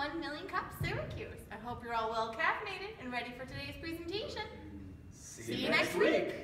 1MillionCups Syracuse. I hope you're all well caffeinated and ready for today's presentation. See you next week.